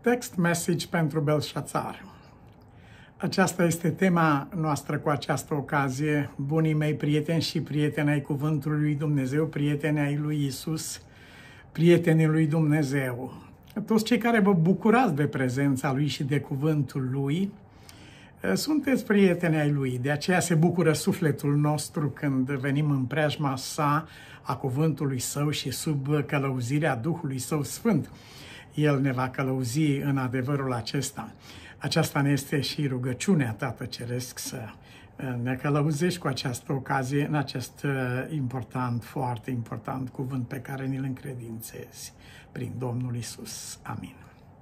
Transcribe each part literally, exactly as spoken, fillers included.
Text message pentru Belșațar. Aceasta este tema noastră cu această ocazie. Bunii mei prieteni și prieteni ai Cuvântului lui Dumnezeu, prieteni ai lui Isus, prietenii lui Dumnezeu. Toți cei care vă bucurați de prezența lui și de cuvântul lui, sunteți prieteni ai lui. De aceea se bucură sufletul nostru când venim în preajma sa, a cuvântului său și sub călăuzirea Duhului Său Sfânt. El ne va călăuzi în adevărul acesta. Aceasta ne este și rugăciunea, Tată Ceresc, să ne călăuzești cu această ocazie în acest important, foarte important cuvânt pe care ni-l încredințezi prin Domnul Isus. Amin.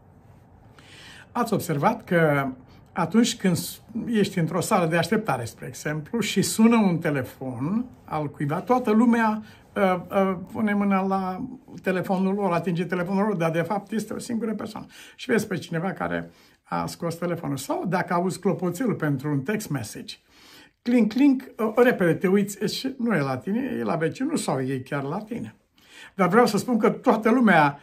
Ați observat că atunci când ești într-o sală de așteptare, spre exemplu, și sună un telefon al cuiva, toată lumea uh, uh, pune mâna la telefonul lor, atinge telefonul lor, dar de fapt este o singură persoană. Și vezi pe cineva care a scos telefonul. Sau dacă auzi clopoțelul pentru un text message, clink, clink, uh, repede te uiți și nu e la tine, e la vecinul sau e chiar la tine. Dar vreau să spun că toată lumea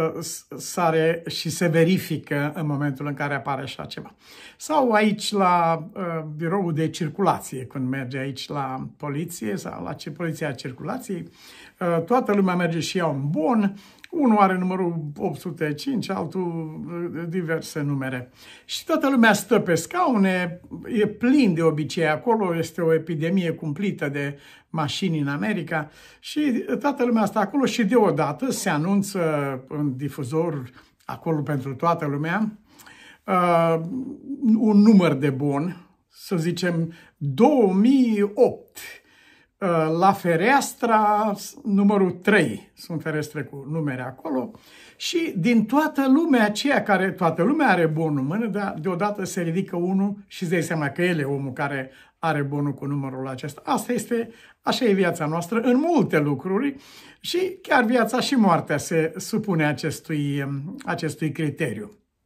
sare și se verifică în momentul în care apare așa ceva. Sau aici la uh, biroul de circulație, când merge aici la poliție sau la poliția circulației, uh, toată lumea merge și ia un bon, unul are numărul opt sute cinci, altul uh, diverse numere. Și toată lumea stă pe scaune, e plin de obicei acolo, este o epidemie cumplită de mașini în America și toată lumea stă acolo și deodată se anunță în difuzor acolo pentru toată lumea uh, un număr de bon, să zicem două mii opt, uh, la fereastra numărul trei, sunt ferestre cu numere acolo și din toată lumea aceea care, toată lumea are bonul în mână, dar deodată se ridică unul și îți dai seama că el e omul care are bonul cu numărul acesta. Asta este, așa e viața noastră în multe lucruri și chiar viața și moartea se supune acestui, acestui criteriu.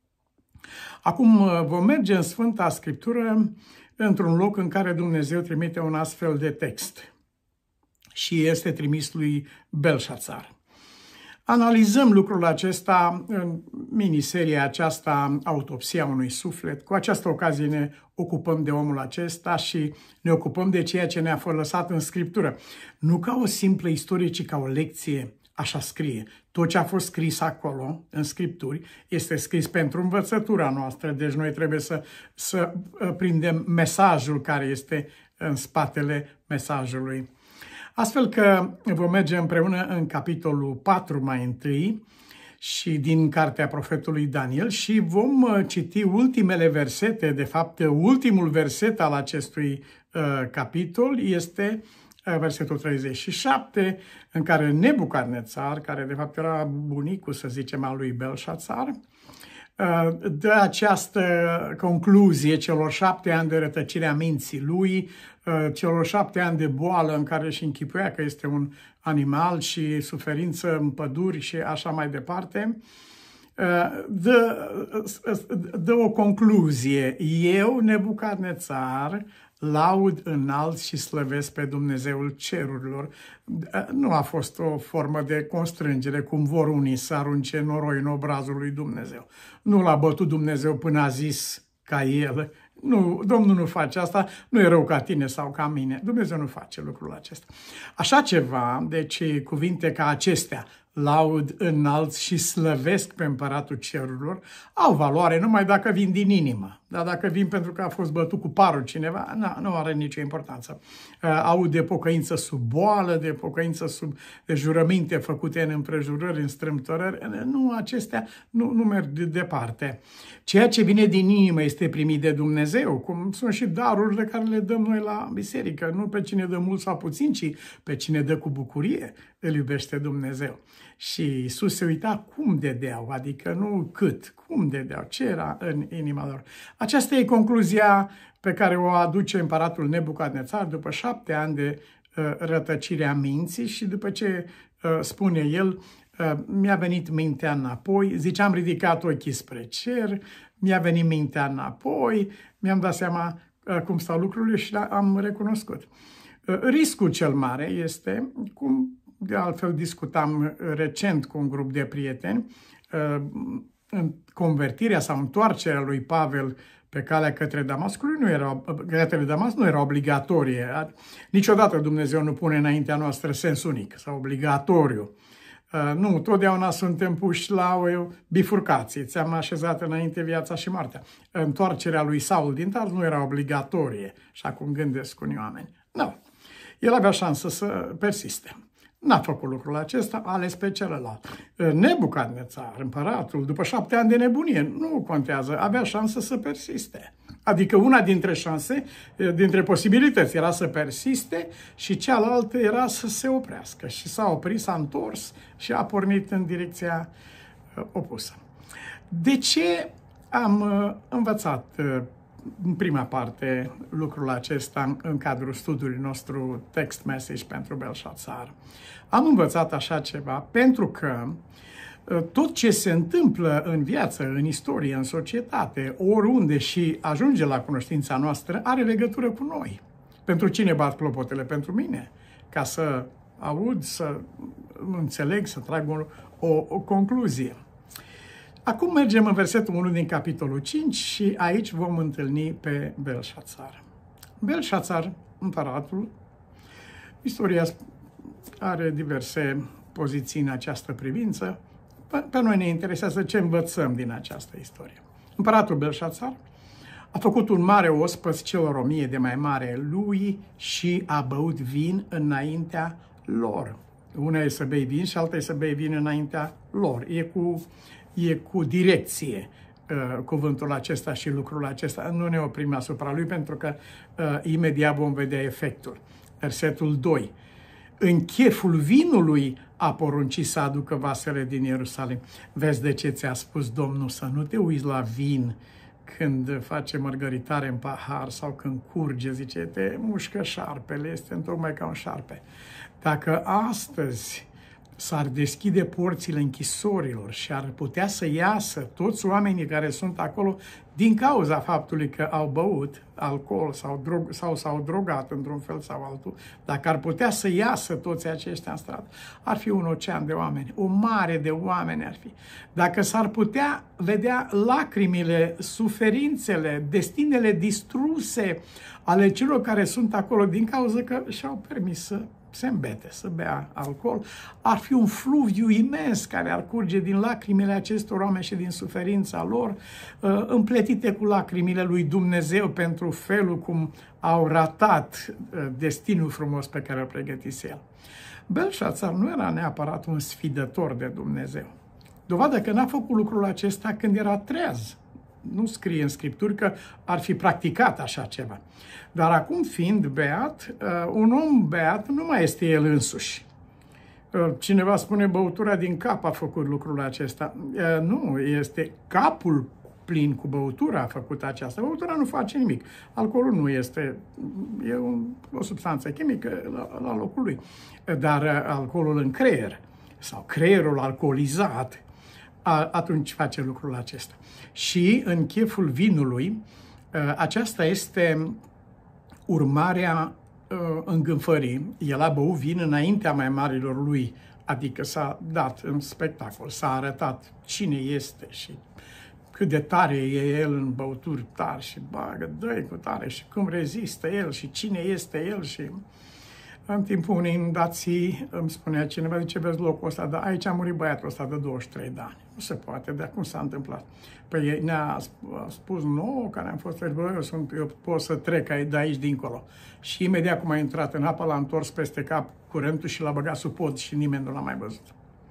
Acum vom merge în Sfânta Scriptură într-un loc în care Dumnezeu trimite un astfel de text și este trimis lui Belșațar. Analizăm lucrul acesta în miniseria aceasta, Autopsia unui suflet. Cu această ocazie ne ocupăm de omul acesta și ne ocupăm de ceea ce ne-a lăsat în Scriptură. Nu ca o simplă istorie, ci ca o lecție, așa scrie. Tot ce a fost scris acolo, în Scripturi, este scris pentru învățătura noastră, deci noi trebuie să, să prindem mesajul care este în spatele mesajului. Astfel că vom merge împreună în capitolul patru mai întâi și din cartea profetului Daniel și vom citi ultimele versete, de fapt ultimul verset al acestui uh, capitol este uh, versetul treizeci și șapte, în care Nebucadnețar, care de fapt era bunicul, să zicem, al lui Belșațar, uh, dă această concluzie celor șapte ani de rătăcire a minții lui, celor șapte ani de boală în care își închipuia că este un animal și suferință în păduri și așa mai departe, dă, dă o concluzie. Eu, Nebucadnețar, laud, înalt și slăvesc pe Dumnezeul cerurilor. Nu a fost o formă de constrângere, cum vor unii să arunce noroi în obrazul lui Dumnezeu. Nu l-a bătut Dumnezeu până a zis ca el. Nu, Domnul nu face asta, nu e rău ca tine sau ca mine. Dumnezeu nu face lucrul acesta. Așa ceva, deci cuvinte ca acestea, laud, înalt și slăvesc pe Împăratul Cerurilor, au valoare numai dacă vin din inimă. Dar dacă vin pentru că a fost bătut cu parul cineva, na, nu are nicio importanță. Au de pocăință sub boală, de pocăință sub de jurăminte făcute în împrejurări, în strâmtorări. Nu, acestea nu, nu merg de departe. Ceea ce vine din inimă este primit de Dumnezeu, cum sunt și darurile care le dăm noi la biserică. Nu pe cine dă mult sau puțin, ci pe cine dă cu bucurie, îl iubește Dumnezeu. Și Iisus se uita cum dădeau, adică nu cât, cum dădeau, ce era în inima lor. Aceasta e concluzia pe care o aduce împăratul Nebucadnețar după șapte ani de uh, rătăcire a minții și după ce uh, spune el, uh, mi-a venit mintea înapoi, zice, am ridicat ochii spre cer, mi-a venit mintea înapoi, mi-am dat seama uh, cum stau lucrurile și am recunoscut. Uh, riscul cel mare este, cum de altfel discutam recent cu un grup de prieteni, în convertirea sau întoarcerea lui Pavel pe calea către Damascului nu era, către Damasc nu era obligatorie. Niciodată Dumnezeu nu pune înaintea noastră sens unic sau obligatoriu. Nu, totdeauna suntem puși la o bifurcație. Ți-am așezat înainte viața și moartea. Întoarcerea lui Saul din Tars nu era obligatorie, așa cum gândesc unii oameni. Nu. El avea șansă să persiste. N-a făcut lucrul acesta, a ales pe celălalt. Nebucadnețar, împăratul, după șapte ani de nebunie, nu contează, avea șansă să persiste. Adică una dintre șanse, dintre posibilități era să persiste și cealaltă era să se oprească. Și s-a oprit, s-a întors și a pornit în direcția opusă. De ce am învățat în prima parte lucrul acesta în cadrul studiului nostru Text Message pentru Belșațar? Am învățat așa ceva pentru că tot ce se întâmplă în viață, în istorie, în societate, oriunde și ajunge la cunoștința noastră, are legătură cu noi. Pentru cine bat clopotele? Pentru mine. Ca să aud, să înțeleg, să trag o, o, o concluzie. Acum mergem în versetul unu din capitolul cinci și aici vom întâlni pe Belșațar. Belșațar, împăratul, istoria are diverse poziții în această privință. Pe noi ne interesează ce învățăm din această istorie. Împăratul Belșațar a făcut un mare ospăț celor o mie de mai mare lui și a băut vin înaintea lor. Una e să bei vin și alta e să bei vin înaintea lor. E cu, e cu direcție uh, cuvântul acesta și lucrul acesta. Nu ne oprim asupra lui pentru că uh, imediat vom vedea efectul. Versetul doi. În cheful vinului a poruncit să aducă vasele din Ierusalim. Vezi de ce ți-a spus Domnul să nu te uiți la vin când face mărgăritare în pahar sau când curge, zice, te mușcă șarpele, este întocmai ca un șarpe. Dacă astăzi s-ar deschide porțile închisorilor și ar putea să iasă toți oamenii care sunt acolo din cauza faptului că au băut alcool sau, drog, sau s-au drogat într-un fel sau altul, dacă ar putea să iasă toți aceștia în stradă, ar fi un ocean de oameni, o mare de oameni ar fi. Dacă s-ar putea vedea lacrimile, suferințele, destinele distruse ale celor care sunt acolo din cauza că și-au permis să se îmbete, să bea alcool, ar fi un fluviu imens care ar curge din lacrimile acestor oameni și din suferința lor, împletite cu lacrimile lui Dumnezeu pentru felul cum au ratat destinul frumos pe care îl pregătise el. Belșațar nu era neapărat un sfidător de Dumnezeu. Dovadă că n-a făcut lucrul acesta când era treaz. Nu scrie în Scripturi că ar fi practicat așa ceva. Dar acum fiind beat, un om beat nu mai este el însuși. Cineva spune băutura din cap a făcut lucrul acesta. Nu, este capul plin cu băutura a făcut aceasta. Băutura nu face nimic. Alcoolul nu este, e un, o substanță chimică la, la locul lui. Dar alcoolul în creier sau creierul alcoolizat, atunci face lucrul acesta. Și în cheful vinului, aceasta este urmarea îngânfării. El a băut vin înaintea mai marilor lui, adică s-a dat în spectacol, s-a arătat cine este și cât de tare e el în băuturi tari și bagă, dă-i cu tare și cum rezistă el și cine este el și... În timpul unei inundații îmi spunea cineva, zice, vezi locul ăsta, dar aici a murit băiatul ăsta de douăzeci și trei de ani. Nu se poate, de cum s-a întâmplat? Păi ne-a spus nouă, care am fost, eu, sunt, eu pot să trec de aici dincolo. Și imediat cum a intrat în apă, l-a întors peste cap curentul și l-a băgat sub pod și nimeni nu l-a mai văzut.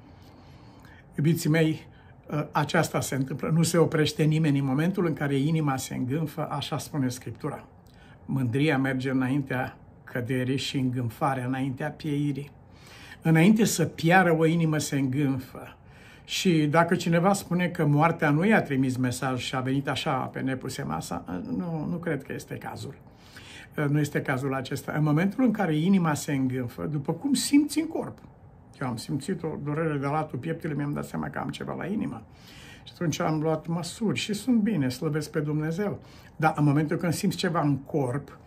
Iubiții mei, aceasta se întâmplă. Nu se oprește nimeni în momentul în care inima se îngânfă, așa spune Scriptura. Mândria merge înaintea căderii și îngânfarea înaintea pieirii. Înainte să piară o inimă se îngânfă. Și dacă cineva spune că moartea nu i-a trimis mesaj și a venit așa pe nepuse masa, nu, nu cred că este cazul. Nu este cazul acesta. În momentul în care inima se îngânfă, după cum simți în corp. Eu am simțit o durere de latul pieptului, mi-am dat seama că am ceva la inimă. Și atunci am luat măsuri și sunt bine, slăvesc pe Dumnezeu. Dar în momentul când simți ceva în corp,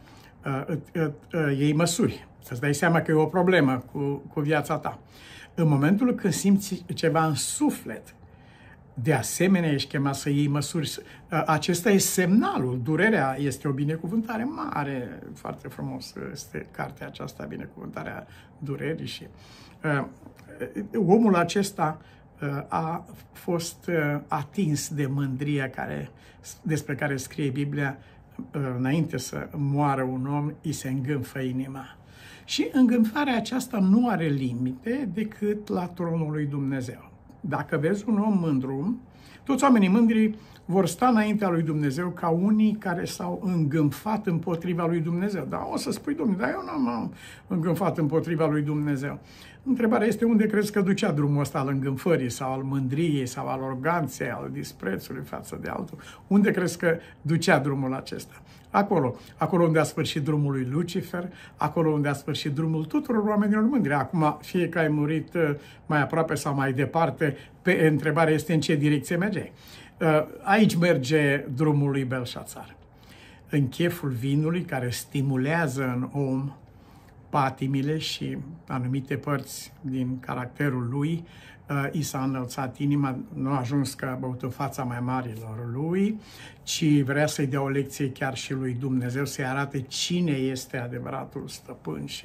iei măsuri. Să-ți dai seama că e o problemă cu, cu viața ta. În momentul când simți ceva în suflet, De asemenea, ești chemat să iei măsuri. Acesta e semnalul. Durerea este o binecuvântare mare. Foarte frumos este cartea aceasta, binecuvântarea durerii. Și uh, omul acesta uh, a fost uh, atins de mândria care, despre care scrie Biblia. Uh, înainte să moară un om, îi se îngânfă inima. Și îngânfarea aceasta nu are limite decât la tronul lui Dumnezeu. Dacă vezi un om mândru, toți oamenii mândri vor sta înaintea lui Dumnezeu ca unii care s-au îngânfat împotriva lui Dumnezeu. Dar o să spui, Domnule, dar eu nu m-am îngânfat împotriva lui Dumnezeu. Întrebarea este unde crezi că ducea drumul ăsta al îngânfării sau al mândriei sau al aroganței, al disprețului față de altul? Unde crezi că ducea drumul acesta? Acolo, acolo unde a sfârșit drumul lui Lucifer, acolo unde a sfârșit drumul tuturor oamenilor mândri. Acum, fie că ai murit mai aproape sau mai departe, pe întrebarea este în ce direcție mergeai. Aici merge drumul lui Belșațar. În cheful vinului care stimulează în om patimile și anumite părți din caracterul lui, i s-a înălțat inima, nu a ajuns că a băut în fața mai marilor lui, ci vrea să-i dea o lecție chiar și lui Dumnezeu, să-i arate cine este adevăratul stăpân. Și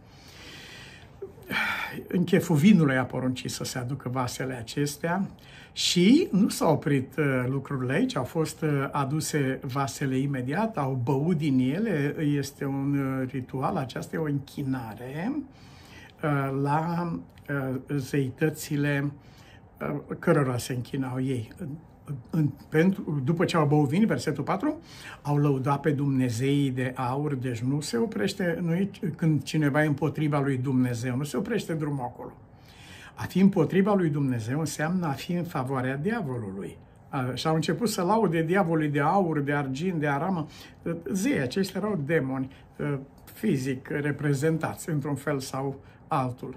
în cheful vinului a poruncit să se aducă vasele acestea și nu s-au oprit lucrurile aici, au fost aduse vasele imediat, au băut din ele, este un ritual, aceasta e o închinare la zeitățile cărora se închinau ei. În, pentru, după ce au băut vin, versetul patru, au lăudat pe Dumnezeii de aur, deci nu se oprește, nu e, când cineva e împotriva lui Dumnezeu, nu se oprește drumul acolo. A fi împotriva lui Dumnezeu înseamnă a fi în favoarea diavolului. Și au început să laude diavolului de aur, de argint, de aramă. Zei, aceștia erau demoni fizic reprezentați într-un fel sau altul.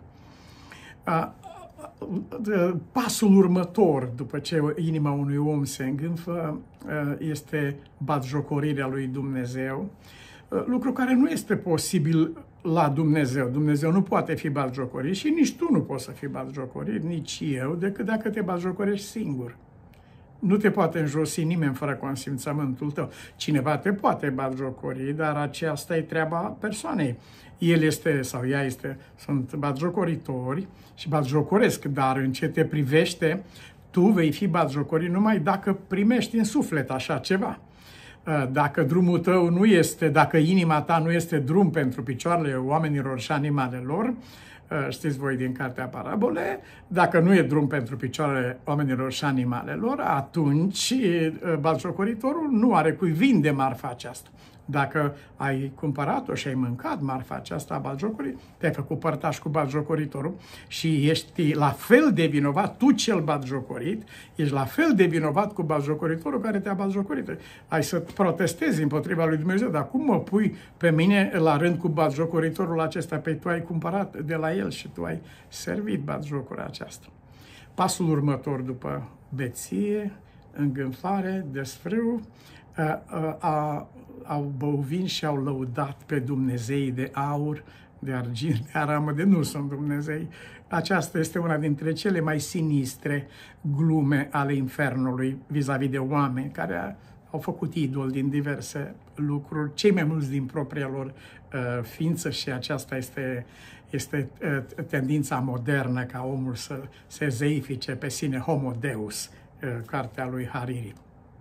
Pasul următor, după ce inima unui om se îngânfă, este batjocorirea lui Dumnezeu, lucru care nu este posibil la Dumnezeu. Dumnezeu nu poate fi batjocorit și nici tu nu poți să fii batjocorit, nici eu, decât dacă te batjocorești singur. Nu te poate înjosi nimeni fără consimțământul tău. Cineva te poate batjocori, dar aceasta e treaba persoanei. El este, sau ea este, sunt batjocoritori și batjocoresc, dar în ce te privește, tu vei fi batjocorit numai dacă primești în suflet așa ceva. Dacă drumul tău nu este, dacă inima ta nu este drum pentru picioarele oamenilor și animalelor, știți voi din cartea Parabole, dacă nu e drum pentru picioarele oamenilor și animalelor, atunci batjocoritorul nu are cui vinde marfa aceasta. Dacă ai cumpărat-o și ai mâncat marfa aceasta a batjocorii, te-ai făcut părtaș cu batjocoritorul și ești la fel de vinovat, tu cel batjocorit, ești la fel de vinovat cu batjocoritorul care te-a batjocorit. Ai să protestezi împotriva lui Dumnezeu, dar cum mă pui pe mine la rând cu batjocoritorul acesta? Pe tu ai cumpărat de la el și tu ai servit batjocura aceasta. Pasul următor după beție, îngânfare, desfrâu, a, a, a au băut vin și au lăudat pe Dumnezeii de aur, de argint, de aramă, de nu sunt Dumnezei. Aceasta este una dintre cele mai sinistre glume ale infernului vis-a-vis de oameni care au făcut idol din diverse lucruri, cei mai mulți din propria lor uh, ființă, și aceasta este, este uh, tendința modernă ca omul să se zeifice pe sine, homo deus, uh, cartea lui Hariri.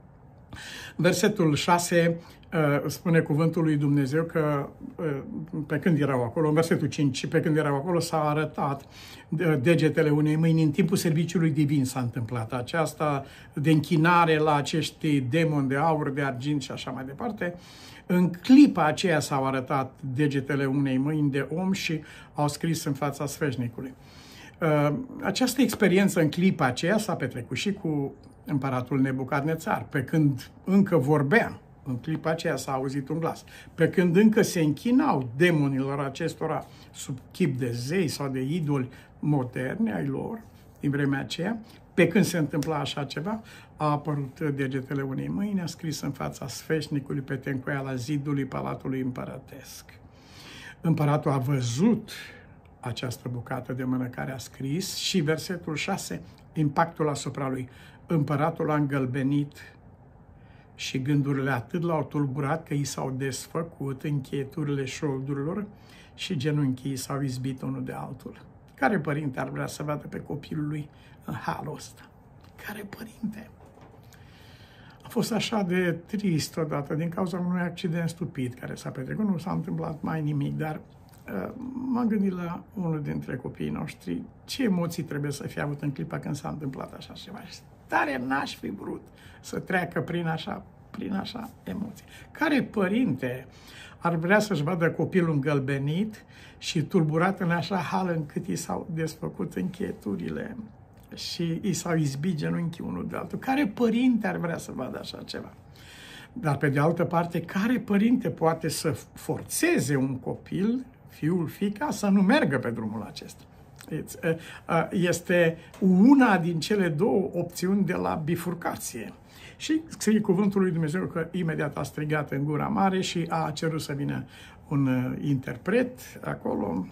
Versetul șase spune cuvântul lui Dumnezeu că pe când erau acolo, în versetul cinci, pe când erau acolo s-a arătat degetele unei mâini. În timpul serviciului divin s-a întâmplat aceasta de închinare la acești demoni de aur, de argint și așa mai departe. În clipa aceea s-au arătat degetele unei mâini de om și au scris în fața sfeșnicului. Această experiență în clipa aceea s-a petrecut și cu împăratul Nebucadnețar, pe când încă vorbea. În clipa aceea s-a auzit un glas. Pe când încă se închinau demonilor acestora sub chip de zei sau de idoli moderni ai lor, din vremea aceea, pe când se întâmpla așa ceva, a apărut degetele unei mâini, a scris în fața sfeșnicului pe tencoiala zidului palatului împărătesc. Împăratul a văzut această bucată de mână care a scris și versetul șase, impactul asupra lui. împăratul a îngălbenit și gândurile atât l-au tulburat că i s-au desfăcut încheieturile șoldurilor și genunchii s-au izbit unul de altul. Care părinte ar vrea să vadă pe copilul lui în halul ăsta? Care părinte? A fost așa de trist odată din cauza unui accident stupid care s-a petrecut. Nu s-a întâmplat mai nimic, dar uh, m-am gândit la unul dintre copiii noștri. Ce emoții trebuie să fie avut în clipa când s-a întâmplat așa ceva? Tare n-aș fi vrut să treacă prin așa, prin așa emoții. Care părinte ar vrea să-și vadă copilul îngălbenit și tulburat în așa hal încât i s-au desfăcut încheieturile și i s-au izbit genunchii unul de altul? Care părinte ar vrea să vadă așa ceva? Dar pe de altă parte, care părinte poate să forțeze un copil, fiul, fiica, să nu meargă pe drumul acesta? Este una din cele două opțiuni de la bifurcație. Și scrie cuvântul lui Dumnezeu că imediat a strigat în gura mare și a cerut să vină un interpret acolo.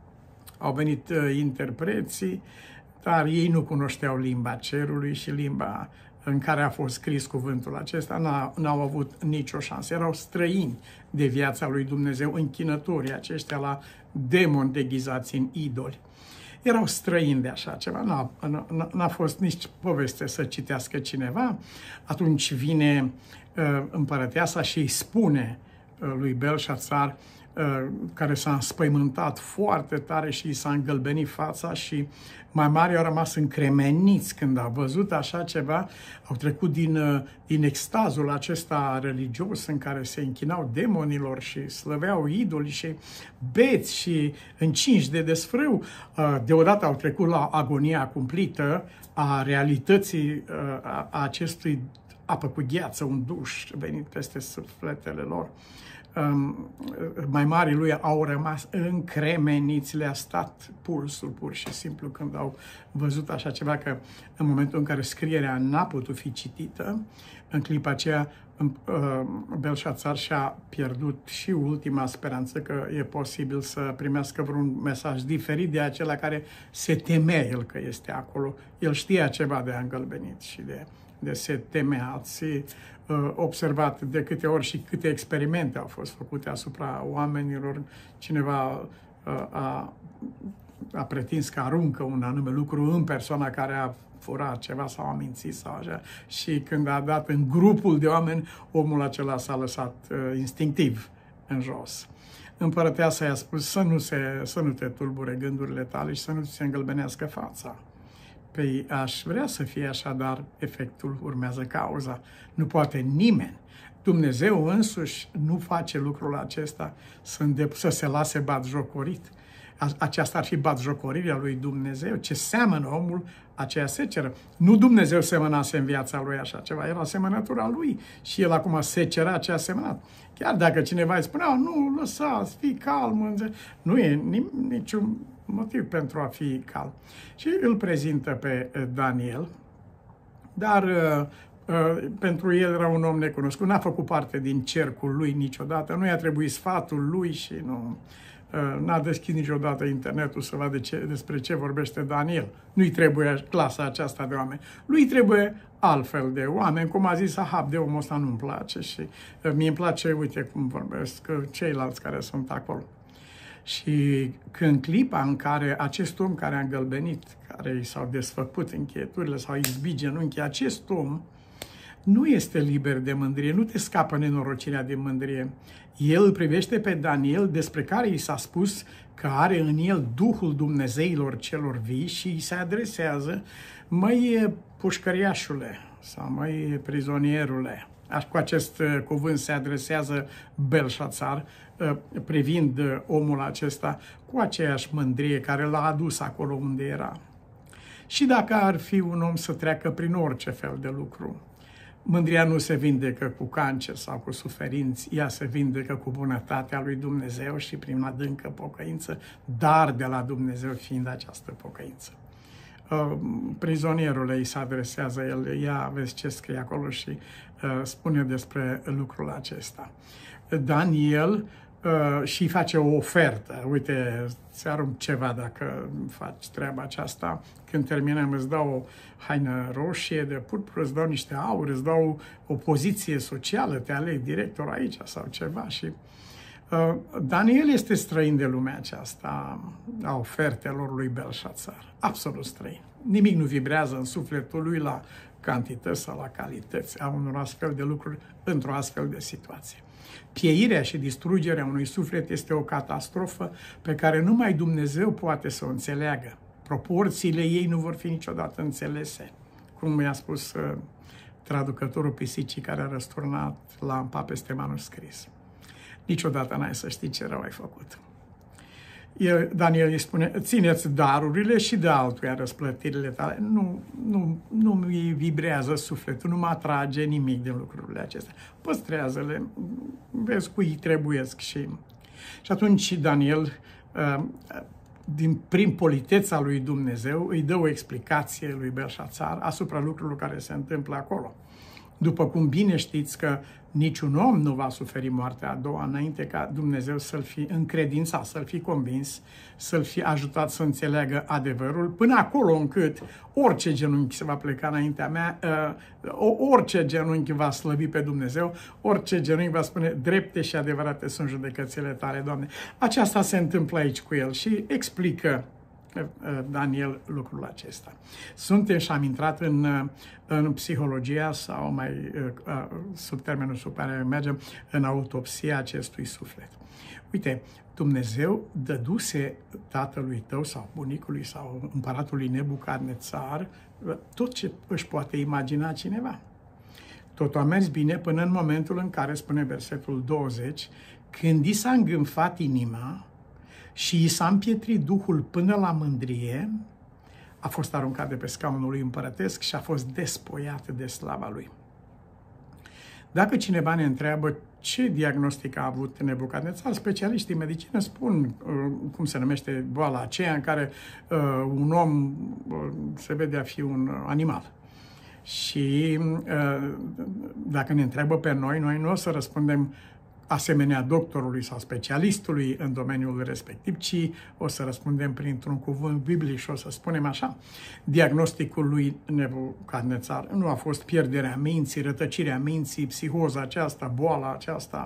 Au venit interpreții, dar ei nu cunoșteau limba cerului și limba în care a fost scris cuvântul acesta, n-au avut nicio șansă. Erau străini de viața lui Dumnezeu, închinătorii aceștia la demoni deghizați în idoli. Erau străini de așa ceva, n-a fost nici poveste să citească cineva. Atunci vine uh, împărăteasa și îi spune uh, lui Belșațar, uh, care s-a înspăimântat foarte tare și i s-a îngălbenit fața și mai mari au rămas încremeniți când au văzut așa ceva, au trecut din, uh, din extazul acesta religios în care se închinau demonilor și slăveau idoli și beți și încinși de desfrâu. Uh, deodată au trecut la agonia cumplită a realității uh, a, a acestui apă cu gheață, un duș venit peste sufletele lor. Um, mai marii lui au rămas încremeniți, le-a stat pulsul pur și simplu când au văzut așa ceva, că în momentul în care scrierea n-a putut fi citită, în clipa aceea uh, Belșațar și-a pierdut și ultima speranță că e posibil să primească vreun mesaj diferit de acela care se temea el că este acolo. El știa ceva de îngălbenit și de, de se temea. Ați observat de câte ori și câte experimente au fost făcute asupra oamenilor. Cineva a, a pretins că aruncă un anume lucru în persoana care a furat ceva sau a mințit sau așa, și când a dat în grupul de oameni, omul acela s-a lăsat uh, instinctiv în jos. Împărăteasa i-a spus să nu, se, să nu te tulbure gândurile tale și să nu ți se îngălbenească fața. Păi aș vrea să fie așa, dar efectul urmează cauza. Nu poate nimeni. Dumnezeu însuși nu face lucrul acesta să, să se lase batjocorit. Aceasta ar fi batjocorirea lui Dumnezeu. Ce seamănă omul, aceea seceră. Nu Dumnezeu semănase în viața lui așa ceva, era semănătura lui și el acum secera ce a semănat. Chiar dacă cineva îi spunea, nu, lăsați, fii calm, nu e niciun motiv pentru a fi calm. Și îl prezintă pe Daniel, dar uh, uh, pentru el era un om necunoscut, n-a făcut parte din cercul lui niciodată, nu i-a trebuit sfatul lui și nu... N-a deschis niciodată internetul să vadă ce, despre ce vorbește Daniel. Nu-i trebuie clasa aceasta de oameni. Lui trebuie altfel de oameni. Cum a zis Ahab, de omul ăsta nu-mi place și mie îmi place, uite cum vorbesc ceilalți care sunt acolo. Și când clipa în care acest om care a îngălbenit, care i s-au desfăcut încheieturile, s-au izbit genunchii, acest om nu este liber de mândrie, nu te scapă nenorocirea de mândrie. El îl privește pe Daniel, despre care i s-a spus că are în el Duhul Dumnezeilor celor vii și îi se adresează, măi pușcăriașule sau măi prizonierule. Cu acest cuvânt se adresează Belșațar, privind omul acesta cu aceeași mândrie care l-a adus acolo unde era. Și dacă ar fi un om să treacă prin orice fel de lucru, mândria nu se vindecă cu cancer sau cu suferinți, ea se vindecă cu bunătatea lui Dumnezeu și prin adâncă pocăință, dar de la Dumnezeu fiind această pocăință. Uh, prizonierule îi se adresează el, ia vezi ce scrie acolo și uh, spune despre lucrul acesta. Daniel uh, și îi face o ofertă. Uite, îți arunc ceva dacă faci treaba aceasta. Când terminăm, îți dau o haină roșie de purpură, îți dau niște aur, îți dau o poziție socială, te aleg director aici sau ceva. Și uh, Daniel este străin de lumea aceasta a ofertelor lui Belșațar. Absolut străin. Nimic nu vibrează în sufletul lui la cantități sau la calități a unor astfel de lucruri într-o astfel de situație. Pieirea și distrugerea unui suflet este o catastrofă pe care numai Dumnezeu poate să o înțeleagă. Proporțiile ei nu vor fi niciodată înțelese. Cum mi-a spus uh, traducătorul pisicii care a răsturnat lampa peste manuscris. Niciodată n-ai să știi ce rău ai făcut. El, Daniel îi spune, țineți darurile și de altuia răsplătirile tale. Nu, nu, nu mi vibrează sufletul, nu mă atrage nimic din lucrurile acestea. Păstrează-le, vezi cui trebuiesc și... Și atunci Daniel, din, prin politeța lui Dumnezeu, îi dă o explicație lui Belșațar asupra lucrurilor care se întâmplă acolo. După cum bine știți că niciun om nu va suferi moartea a doua înainte ca Dumnezeu să-l fi încredințat, să-l fi convins, să-l fi ajutat să înțeleagă adevărul, până acolo încât orice genunchi se va pleca înaintea mea, orice genunchi va slăvi pe Dumnezeu, orice genunchi va spune drepte și adevărate sunt judecățile tale, Doamne. Aceasta se întâmplă aici cu el și explică Daniel lucrul acesta. Suntem și am intrat în, în psihologia sau mai sub termenul sub care mergem în autopsia acestui suflet. Uite, Dumnezeu dăduse tatălui tău sau bunicului sau împăratului Nebucadnețar tot ce își poate imagina cineva. Totul a mers bine până în momentul în care, spune versetul douăzeci, când i s-a îngânfat inima și i s-a împietrit duhul până la mândrie, a fost aruncat de pe scaunul lui împărătesc și a fost despoiat de slava lui. Dacă cineva ne întreabă ce diagnostic a avut Nebucadnețar, specialiștii medicină spun uh, cum se numește boala aceea în care uh, un om uh, se vede a fi un animal. Și uh, dacă ne întreabă pe noi, noi nu o să răspundem asemenea doctorului sau specialistului în domeniul respectiv, ci o să răspundem printr-un cuvânt biblic și o să spunem așa. Diagnosticul lui Nebucadnețar nu a fost pierderea minții, rătăcirea minții, psihoza aceasta, boala aceasta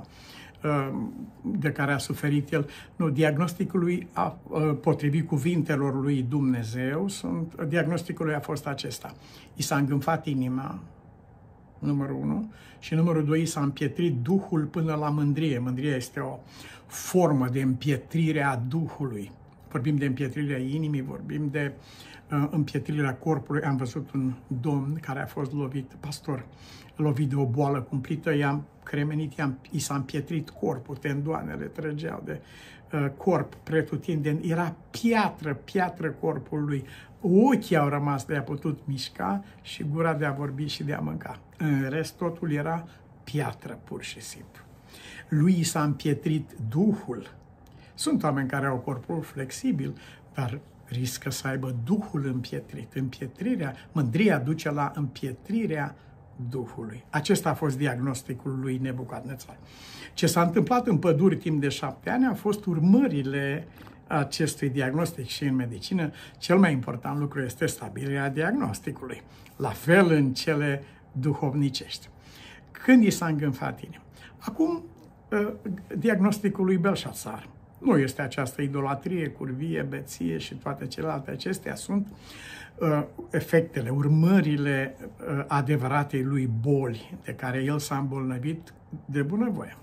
de care a suferit el. Nu, diagnosticul lui, a, potrivit cuvintelor lui Dumnezeu, sunt, diagnosticul lui a fost acesta. I s-a îngânfat inima, numărul unu, și numărul doi, s-a împietrit Duhul până la mândrie. Mândria este o formă de împietrire a Duhului. Vorbim de împietrirea inimii, vorbim de uh, împietrirea corpului. Am văzut un domn care a fost lovit, pastor, lovit de o boală cumplită, i-a cremenit, i s-a împietrit corpul, tendoanele trăgeau de uh, corp pretutindeni, era piatră, piatră corpul lui. Ochii au rămas de a putut mișca și gura de a vorbi și de a mânca. În rest, totul era piatră, pur și simplu. Lui s-a împietrit Duhul. Sunt oameni care au corpul flexibil, dar riscă să aibă Duhul împietrit. Împietrirea, mândria duce la împietrirea Duhului. Acesta a fost diagnosticul lui Nebucadnețar. Ce s-a întâmplat în păduri timp de șapte ani au fost urmările acestui diagnostic și în medicină. Cel mai important lucru este stabilirea diagnosticului, la fel în cele duhovnicești. Când i s-a îngânfat inima. Acum, diagnosticul lui Belșațar. Nu este această idolatrie, curvie, beție și toate celelalte acestea, sunt uh, efectele, urmările uh, adevăratei lui boli de care el s-a îmbolnăvit de bunăvoie.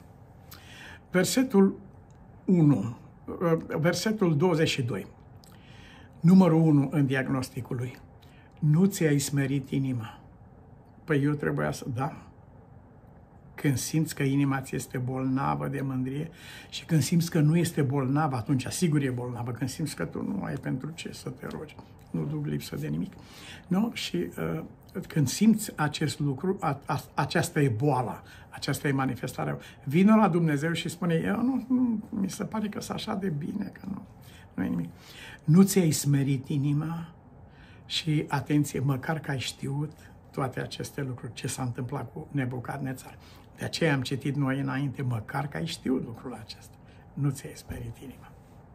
Versetul unu, uh, versetul douăzeci și doi, numărul unu în diagnosticul lui. Nu ți-ai smerit inima. Păi eu trebuia să... Da. Când simți că inima ți este bolnavă de mândrie și când simți că nu este bolnavă, atunci sigur e bolnavă. Când simți că tu nu ai pentru ce să te rogi, nu duc lipsă de nimic. Nu? Și uh, când simți acest lucru, a, a, aceasta e boala, aceasta e manifestarea. Vină la Dumnezeu și spune, eu nu, nu, mi se pare că sunt așa de bine, că nu, nu e nimic. Nu ți-ai smerit inima și, atenție, măcar că ai știut toate aceste lucruri, ce s-a întâmplat cu Nebucadnețar. De aceea am citit noi înainte, măcar că ai știut lucrul acesta. nu ți-ai smerit inima.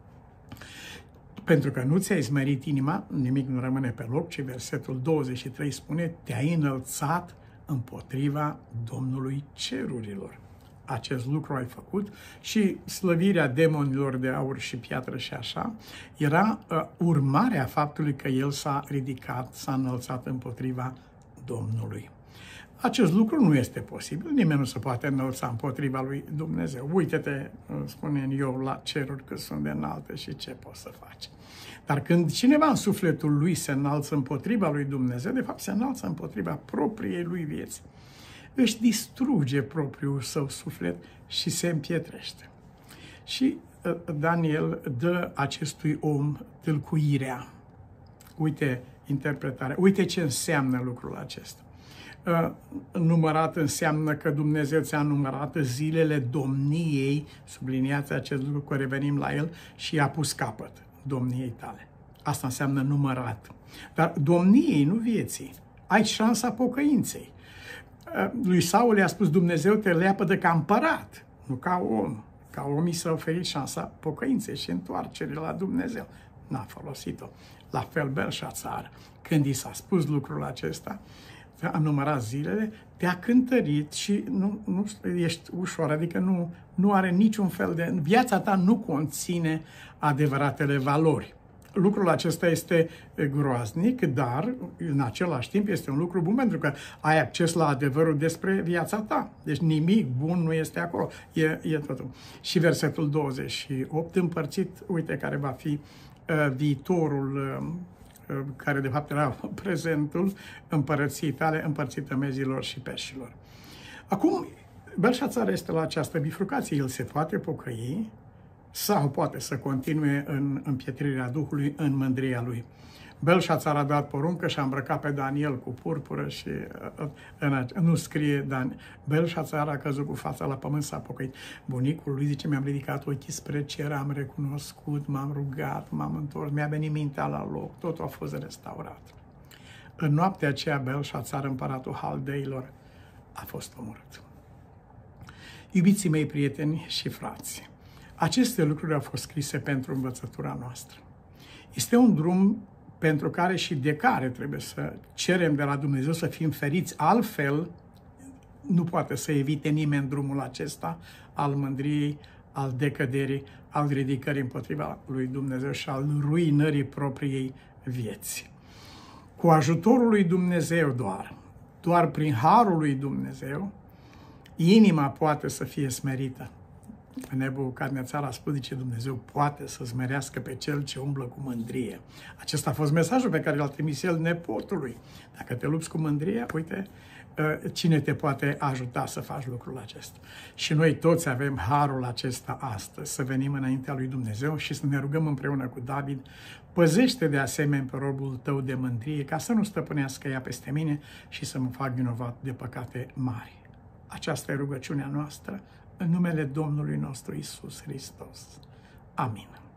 Pentru că nu ți-ai smerit inima, nimic nu rămâne pe loc, ci versetul douăzeci și trei spune, te-ai înălțat împotriva Domnului cerurilor. Acest lucru ai făcut și slăvirea demonilor de aur și piatră și așa era uh, urmarea faptului că el s-a ridicat, s-a înălțat împotriva Domnului. Acest lucru nu este posibil, nimeni nu se poate înălța împotriva lui Dumnezeu. Uite-te, spune Iov, la ceruri că sunt de înalte și ce poți să faci. Dar când cineva în sufletul lui se înalță împotriva lui Dumnezeu, de fapt se înalță împotriva propriei lui vieți. Își distruge propriul său suflet și se împietrește. Și Daniel dă acestui om tâlcuirea. Uite interpretarea, uite ce înseamnă lucrul acesta. Numărat înseamnă că Dumnezeu ți-a numărat zilele domniei, subliniați acest lucru, că revenim la el, și i-a pus capăt domniei tale. Asta înseamnă numărat. Dar domniei, nu vieții. Ai șansa pocăinței. Lui Saul i-a spus, Dumnezeu te leapădă ca împărat, nu ca om. Ca om i s-a oferit șansa pocăinței și întoarcerii la Dumnezeu. N-a folosit-o. La fel Belșațar, când i s-a spus lucrul acesta, a numărat zilele, te-a cântărit și nu, nu ești ușor, adică nu, nu are niciun fel de... Viața ta nu conține adevăratele valori. Lucrul acesta este groaznic, dar în același timp este un lucru bun pentru că ai acces la adevărul despre viața ta. Deci nimic bun nu este acolo. E, e totul. Și versetul douăzeci și opt împărțit, uite care va fi uh, viitorul uh, care de fapt era prezentul împărăției tale, împărțită mezilor și peșilor. Acum, Belșațar este la această bifurcație. El se poate pocăi sau poate să continue în împietrirea Duhului, în mândria lui. Belșațar a dat poruncă și a îmbrăcat pe Daniel cu purpură și în, nu scrie Dan. Belșațar a căzut cu fața la pământ, s-a pocăit. Bunicul lui zice, mi-am ridicat ochii spre cer, am recunoscut, m-am rugat, m-am întors, mi-a venit mintea la loc, totul a fost restaurat. În noaptea aceea, Belșațar, împăratul Haldeilor, a fost omorât. Iubiții mei prieteni și frați, aceste lucruri au fost scrise pentru învățătura noastră. Este un drum pentru care și de care trebuie să cerem de la Dumnezeu să fim feriți, altfel nu poate să evite nimeni drumul acesta al mândriei, al decăderii, al ridicării împotriva lui Dumnezeu și al ruinării propriei vieți. Cu ajutorul lui Dumnezeu doar, doar prin harul lui Dumnezeu, inima poate să fie smerită. Nebucadnețar a spus, zice, Dumnezeu poate să smerească pe cel ce umblă cu mândrie. Acesta a fost mesajul pe care l-a trimis el nepotului. Dacă te lupți cu mândrie, uite, cine te poate ajuta să faci lucrul acesta. Și noi toți avem harul acesta astăzi, să venim înaintea lui Dumnezeu și să ne rugăm împreună cu David, păzește de asemenea pe robul tău de mândrie, ca să nu stăpânească ea peste mine și să mă fac vinovat de păcate mari. Aceasta e rugăciunea noastră, în numele Domnului nostru Iisus Hristos. Amin.